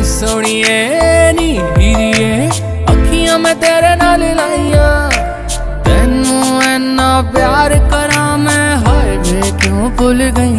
सोनिए नी हीरिए अखियां मैं तेरे नाल लाइया, तेनू इन्ना प्यार करा मैं, हाय वे क्यों भुल गई।